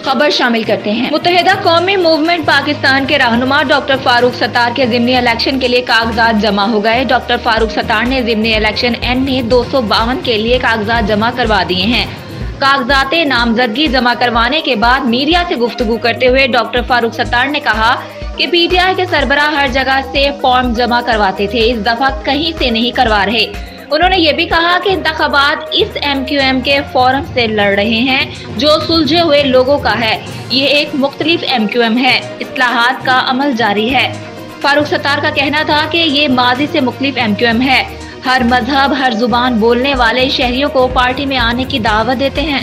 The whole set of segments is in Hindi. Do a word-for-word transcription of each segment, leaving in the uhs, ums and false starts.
खबर शामिल करते हैं। मुत्तहिदा कौमी मूवमेंट पाकिस्तान के रहनुमा डॉक्टर फारूक सत्तार के ज़िमनी इलेक्शन के लिए कागजात जमा हो गए। डॉक्टर फारूक सत्तार ने ज़िमनी इलेक्शन एन ए दो सौ बावन के लिए कागजात जमा करवा दिए हैं। कागजात नामजदगी जमा करवाने के बाद मीडिया से गुफ्तगू करते हुए डॉक्टर फारूक सत्तार ने कहा कि पी टी आई के सरबराह हर जगह से फॉर्म जमा करवाते थे, इस दफा कहीं से नहीं करवा रहे। उन्होंने ये भी कहा कि इंतखाबात इस एम क्यू एम के फोरम से लड़ रहे हैं जो सुलझे हुए लोगों का है। ये एक मुख्तलिफ एम क्यू एम है, इस्लाहात का अमल जारी है। फारूक सत्तार का कहना था कि ये माजी से मुख्तलिफ एम क्यू एम है। हर मजहब, हर जुबान बोलने वाले शहरियों को पार्टी में आने की दावत देते हैं।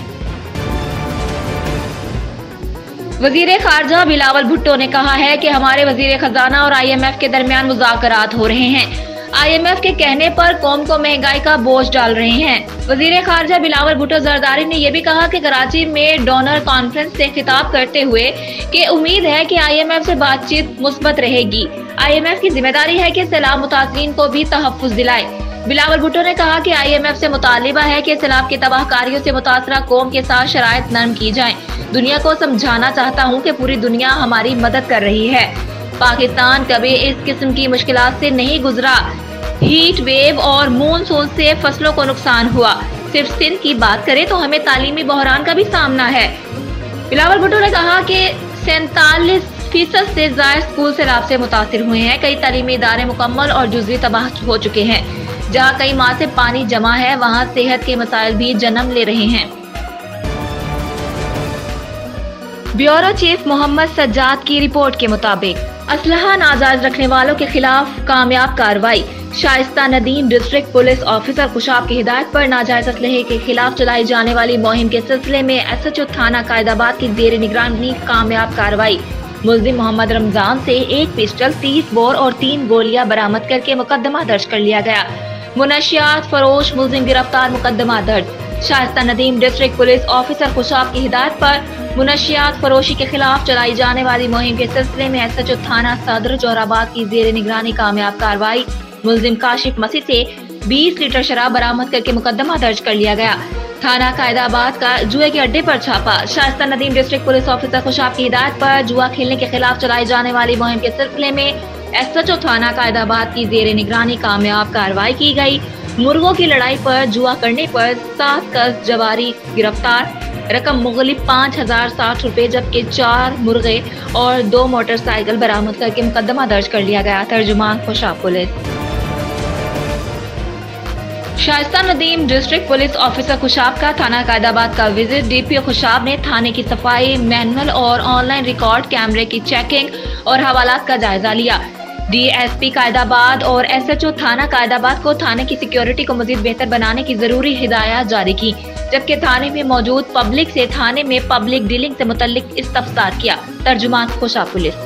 वजीर खारजा बिलावल भुट्टो ने कहा है कि हमारे वजीर खजाना और आई एम एफ के दरमियान मुज़ाकरात हो रहे हैं। आई एम एफ के कहने पर कौम को महंगाई का बोझ डाल रहे हैं। वजीर खारजा बिलावल भुट्टो जरदारी ने यह भी कहा कि कराची में डोनर कॉन्फ्रेंस से खिताब करते हुए कि उम्मीद है कि आई एम एफ से बातचीत मुस्बत रहेगी। आई एम एफ की जिम्मेदारी है कि सैलाब मुतासरीन को भी तहफ्फुज दिलाए। बिलावल भुट्टो ने कहा कि आई एम एफ से मुतालिबा है कि सैलाब की तबाहकारियों से मुतासरा कौम के साथ शराइत नरम की जाए। दुनिया को समझाना चाहता हूँ कि पूरी दुनिया हमारी मदद कर रही है। पाकिस्तान कभी इस किस्म की मुश्किलात से नहीं गुजरा। हीट वेव और मानसून से फसलों को नुकसान हुआ। सिर्फ सिंध की बात करें तो हमें तालीमी बहरान का भी सामना है। बिलावल भुट्टो ने कहा कि सैंतालीस फीसद से ज्यादा स्कूल सैलाब से मुतासिर हुए हैं। कई तालीमी इदारे मुकम्मल और जुज़वी तबाह हो चुके हैं। जहाँ कई माह से पानी जमा है वहाँ सेहत के मसाइल भी जन्म ले रहे हैं। ब्यूरो चीफ मोहम्मद सज्जाद की रिपोर्ट के मुताबिक असलहा नाजायज रखने वालों के खिलाफ कामयाब कार्रवाई। Shaista Nadeem district police officer Khushab की हिदायत पर नाजायज असलहे के खिलाफ चलाई जाने वाली मुहिम के सिलसिले में एस एच ओ थाना कायदाबाद की जेर निगरानी कामयाब कार्रवाई। मुल्जिम मोहम्मद रमजान से एक पिस्टल, तीस बोर और तीन गोलियां बरामद करके मुकदमा दर्ज कर लिया गया। मुनशियात फरोश मुल्जिम गिरफ्तार, मुकदमा दर्ज। Shaista Nadeem district police officer Khushab की हिदायत पर मुनशियात फरोशी के खिलाफ चलाई जाने वाली मुहिम के सिलसिले में एस एच ओ थाना सदर जोराबाद की जेर निगरानी कामयाब कार्रवाई। मुल्जिम काशिफ मसीह से बीस लीटर शराब बरामद करके मुकदमा दर्ज कर लिया गया। थाना कायदाबाद का जुए के अड्डे पर छापा। Shaista Nadeem district police officer Khushab की हिदायत पर जुआ खेलने के खिलाफ चलाई जाने वाली मुहिम के सिलसिले में एस एच ओ थाना कायदाबाद की जेर निगरानी कामयाब कार्रवाई की गई। मुर्गों की लड़ाई पर जुआ करने पर सात कस जवारी गिरफ्तार। रकम मुगलिब पाँच हजार साठ रुपए जबकि चार मुर्गे और दो मोटरसाइकिल बरामद करके मुकदमा दर्ज कर लिया गया। तर्जुमान Khushab police. Shaista Nadeem district police officer Khushab का थाना कायदाबाद का visit. D P O Khushab ने थाने की सफाई, मैनुअल और ऑनलाइन रिकॉर्ड कैमरे की चेकिंग और हवालात का जायजा लिया। डी एस पी कायदाबाद और एस एच ओ थाना कायदाबाद को थाने की सिक्योरिटी को मजीद बेहतर बनाने की जरूरी हिदायत जारी की, जबकि थाने में मौजूद पब्लिक से थाने में पब्लिक डीलिंग से मुतल्लिक इस्तफसार किया। तर्जुमान खुशाब पुलिस।